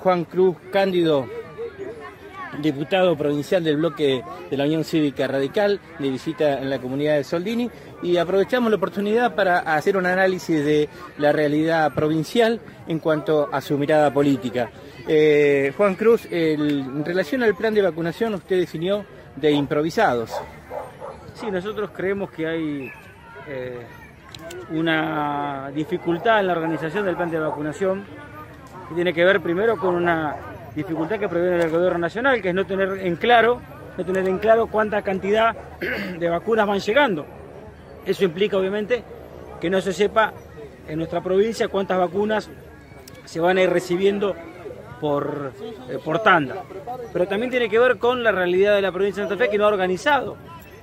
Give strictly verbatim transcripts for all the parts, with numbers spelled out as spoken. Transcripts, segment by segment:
Juan Cruz Cándido, diputado provincial del bloque de la Unión Cívica Radical, de visita en la comunidad de Soldini, y aprovechamos la oportunidad para hacer un análisis de la realidad provincial en cuanto a su mirada política. Eh, Juan Cruz, el, en relación al plan de vacunación, usted definió de improvisados. Sí, nosotros creemos que hay eh, una dificultad en la organización del plan de vacunación, que tiene que ver primero con una dificultad que proviene del gobierno nacional, que es no tener en claro, no tener en claro cuánta cantidad de vacunas van llegando. Eso implica obviamente que no se sepa en nuestra provincia cuántas vacunas se van a ir recibiendo por, eh, por tanda. Pero también tiene que ver con la realidad de la provincia de Santa Fe, que no ha organizado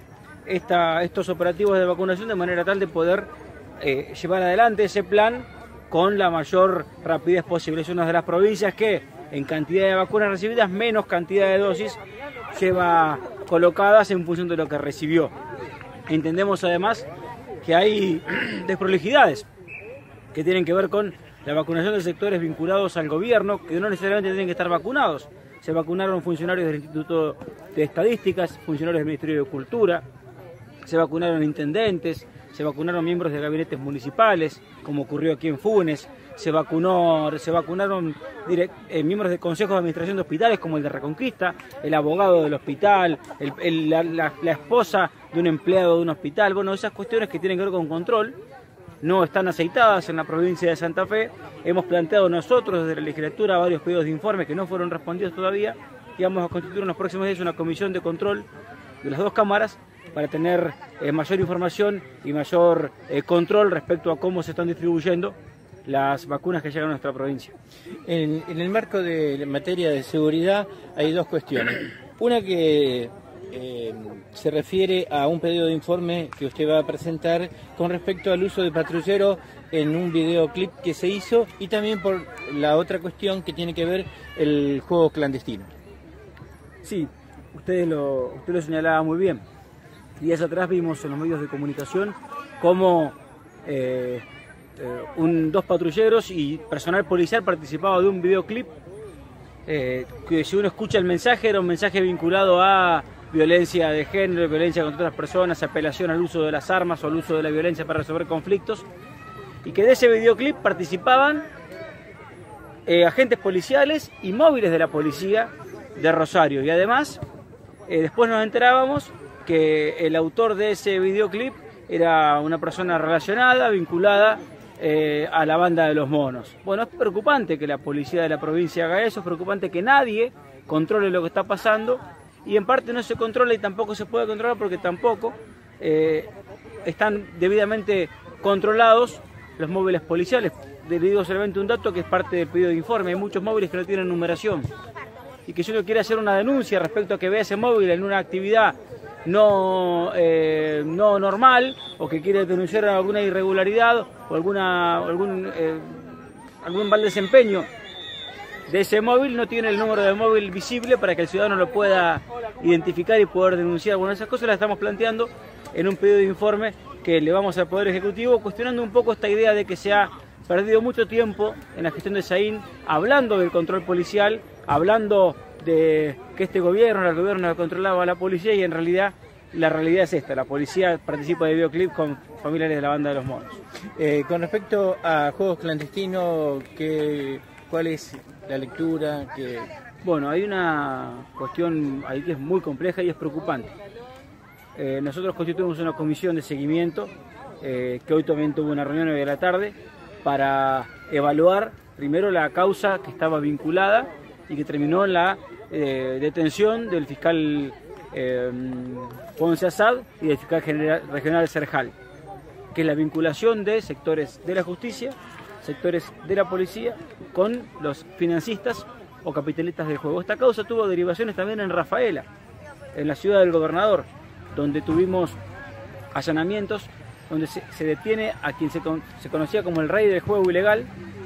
esta, estos operativos de vacunación de manera tal de poder eh, llevar adelante ese plan con la mayor rapidez posible. Es una de las provincias que en cantidad de vacunas recibidas, menos cantidad de dosis lleva colocadas en función de lo que recibió. Entendemos además que hay desprolijidades que tienen que ver con la vacunación de sectores vinculados al gobierno, que no necesariamente tienen que estar vacunados. Se vacunaron funcionarios del Instituto de Estadísticas, funcionarios del Ministerio de Cultura, se vacunaron intendentes, se vacunaron miembros de gabinetes municipales, como ocurrió aquí en Funes, se vacunó, se vacunaron direct, eh, miembros de consejos de administración de hospitales, como el de Reconquista, el abogado del hospital, el, el, la, la, la esposa de un empleado de un hospital. Bueno, esas cuestiones que tienen que ver con control no están aceitadas en la provincia de Santa Fe. Hemos planteado nosotros desde la legislatura varios pedidos de informe que no fueron respondidos todavía, y vamos a constituir en los próximos días una comisión de control de las dos cámaras para tener eh, mayor información y mayor eh, control respecto a cómo se están distribuyendo las vacunas que llegan a nuestra provincia. En, en el marco de la materia de seguridad hay dos cuestiones. Una que eh, se refiere a un pedido de informe que usted va a presentar con respecto al uso de patrulleros en un videoclip que se hizo, y también por la otra cuestión que tiene que ver el juego clandestino. Sí, usted lo, usted lo señalaba muy bien. Días atrás vimos en los medios de comunicación cómo eh, eh, un, dos patrulleros y personal policial participaba de un videoclip eh, que, si uno escucha el mensaje, era un mensaje vinculado a violencia de género, violencia contra otras personas, apelación al uso de las armas o al uso de la violencia para resolver conflictos, y que de ese videoclip participaban eh, agentes policiales y móviles de la policía de Rosario. Y además, eh, después nos enterábamos que el autor de ese videoclip era una persona relacionada, vinculada eh, a la banda de los monos. Bueno, es preocupante que la policía de la provincia haga eso, es preocupante que nadie controle lo que está pasando, y en parte no se controla y tampoco se puede controlar porque tampoco eh, están debidamente controlados los móviles policiales. Le digo solamente un dato que es parte del pedido de informe: hay muchos móviles que no tienen numeración, y que si uno quiere hacer una denuncia respecto a que vea ese móvil en una actividad no, eh, no normal, o que quiere denunciar alguna irregularidad o alguna, algún, eh, algún mal desempeño de ese móvil, no tiene el número de móvil visible para que el ciudadano lo pueda identificar y poder denunciar. Bueno, esas cosas las estamos planteando en un pedido de informe que le vamos al Poder Ejecutivo, cuestionando un poco esta idea de que se ha perdido mucho tiempo en la gestión de Saín hablando del control policial, hablando de que este gobierno, el gobierno que controlaba a la policía, y en realidad la realidad es esta: la policía participa de videoclip con familiares de la banda de los monos. Eh, con respecto a juegos clandestinos, ¿qué, ¿cuál es la lectura? Que... Bueno, hay una cuestión ahí que es muy compleja y es preocupante. Eh, nosotros constituimos una comisión de seguimiento eh, que hoy también tuvo una reunión hoy de la tarde para evaluar primero la causa que estaba vinculada y que terminó en la eh, detención del fiscal eh, Ponce Asad y del fiscal general, regional Serjal, que es la vinculación de sectores de la justicia, sectores de la policía, con los financistas o capitalistas del juego. Esta causa tuvo derivaciones también en Rafaela, en la ciudad del gobernador, donde tuvimos allanamientos, donde se, se detiene a quien se, con, se conocía como el rey del juego ilegal,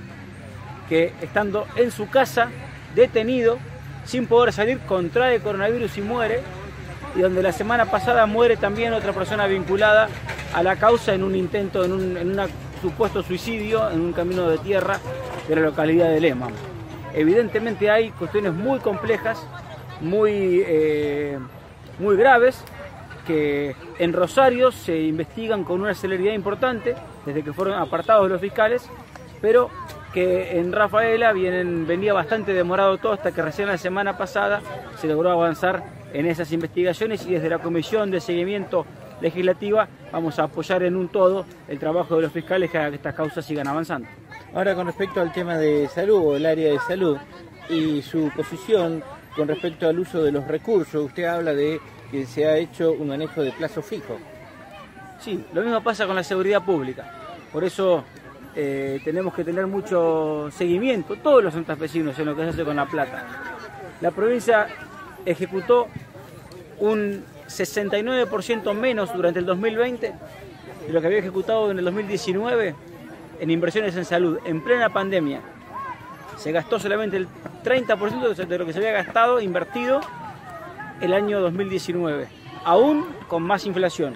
que estando en su casa, detenido, sin poder salir, contrae coronavirus y muere, y donde la semana pasada muere también otra persona vinculada a la causa en un intento, en un en una supuesto suicidio en un camino de tierra de la localidad de Lema. Evidentemente hay cuestiones muy complejas, muy, eh, muy graves, que en Rosario se investigan con una celeridad importante, desde que fueron apartados los fiscales, pero que en Rafaela vienen, venía bastante demorado todo, hasta que recién la semana pasada se logró avanzar en esas investigaciones, y desde la Comisión de Seguimiento Legislativa vamos a apoyar en un todo el trabajo de los fiscales para que estas causas sigan avanzando. Ahora, con respecto al tema de salud o el área de salud y su posición con respecto al uso de los recursos, usted habla de que se ha hecho un manejo de plazo fijo. Sí, lo mismo pasa con la seguridad pública, por eso eh, tenemos que tener mucho seguimiento, todos los santafesinos, en lo que se hace con la plata. La provincia ejecutó un sesenta y nueve por ciento menos durante el dos mil veinte de lo que había ejecutado en el dos mil diecinueve en inversiones en salud, en plena pandemia. Se gastó solamente el treinta por ciento de lo que se había gastado, invertido, el año dos mil diecinueve, aún con más inflación.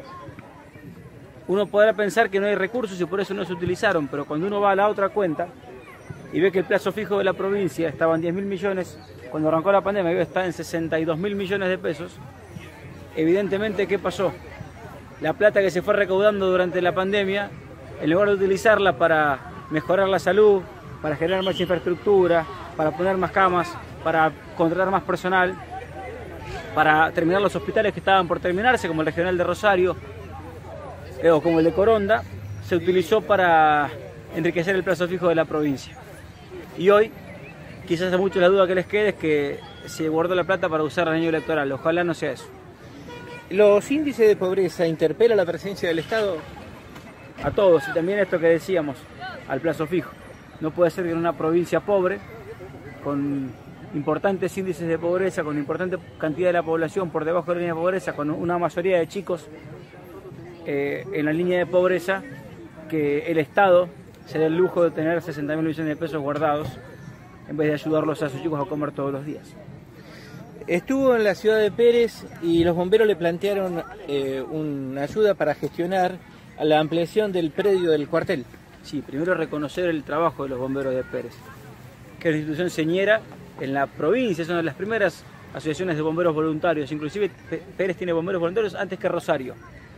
Uno podrá pensar que no hay recursos y por eso no se utilizaron, pero cuando uno va a la otra cuenta y ve que el plazo fijo de la provincia estaba en diez mil millones, cuando arrancó la pandemia iba a estar en sesenta y dos mil millones de pesos, evidentemente, ¿qué pasó? La plata que se fue recaudando durante la pandemia, en lugar de utilizarla para mejorar la salud, para generar más infraestructura, para poner más camas, para contratar más personal, para terminar los hospitales que estaban por terminarse, como el regional de Rosario eh, o como el de Coronda, se utilizó para enriquecer el plazo fijo de la provincia. Y hoy, quizás a muchos la duda que les quede es que se guardó la plata para usar el año electoral. Ojalá no sea eso. ¿Los índices de pobreza interpela la presencia del Estado? A todos, y también esto que decíamos, al plazo fijo. No puede ser que en una provincia pobre, con importantes índices de pobreza, con importante cantidad de la población por debajo de la línea de pobreza, con una mayoría de chicos eh, en la línea de pobreza, que el Estado se dé el lujo de tener sesenta mil millones de pesos guardados en vez de ayudarlos a sus chicos a comer todos los días. Estuvo en la ciudad de Pérez y los bomberos le plantearon eh, una ayuda para gestionar la ampliación del predio del cuartel. Sí, primero reconocer el trabajo de los bomberos de Pérez, que es una institución señera en la provincia, es una de las primeras asociaciones de bomberos voluntarios, inclusive Pérez tiene bomberos voluntarios antes que Rosario.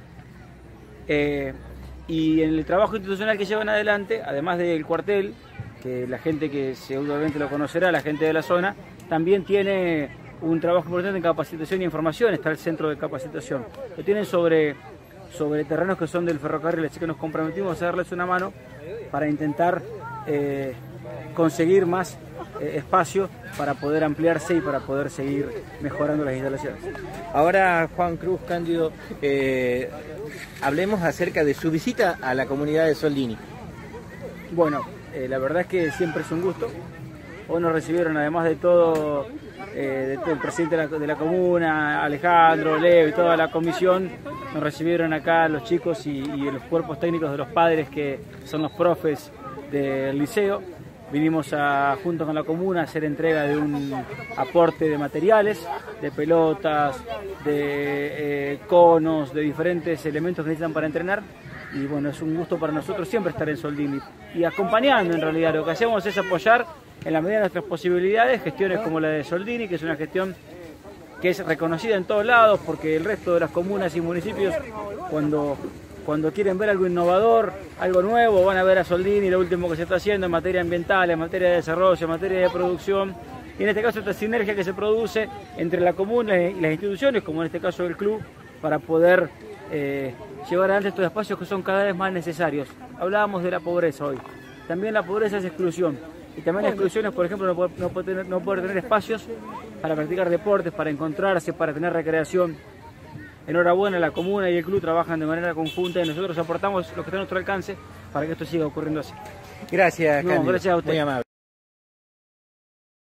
Eh, y en el trabajo institucional que llevan adelante, además del cuartel, que la gente que seguramente lo conocerá, la gente de la zona, también tiene un trabajo importante en capacitación y información, está el centro de capacitación. Lo tienen sobre, sobre terrenos que son del ferrocarril, así que nos comprometimos a darles una mano para intentar eh, conseguir más eh, espacio para poder ampliarse y para poder seguir mejorando las instalaciones. Ahora, Juan Cruz Cándido, eh, hablemos acerca de su visita a la comunidad de Soldini. Bueno, eh, la verdad es que siempre es un gusto. Hoy nos recibieron, además de todo, eh, de, el presidente de la, de la comuna, Alejandro, Leo y toda la comisión, nos recibieron acá los chicos y, y los cuerpos técnicos de los padres que son los profes del liceo. Vinimos a, junto con la comuna, a hacer entrega de un aporte de materiales, de pelotas, de eh, conos, de diferentes elementos que necesitan para entrenar. Y bueno, es un gusto para nosotros siempre estar en Soldini y acompañando. En realidad lo que hacemos es apoyar en la medida de nuestras posibilidades gestiones como la de Soldini, que es una gestión que es reconocida en todos lados, porque el resto de las comunas y municipios, cuando, cuando quieren ver algo innovador, algo nuevo, van a ver a Soldini, lo último que se está haciendo en materia ambiental, en materia de desarrollo, en materia de producción, y en este caso esta sinergia que se produce entre la comuna y las instituciones, como en este caso el club, para poder eh, llevar adelante estos espacios que son cada vez más necesarios. Hablábamos de la pobreza hoy, también la pobreza es exclusión. Y también la exclusión es, por ejemplo, no poder, no, poder tener, no poder tener espacios para practicar deportes, para encontrarse, para tener recreación. Enhorabuena, la comuna y el club trabajan de manera conjunta y nosotros aportamos lo que está a nuestro alcance para que esto siga ocurriendo así. Gracias, no, Cándido. gracias a usted. Muy amable.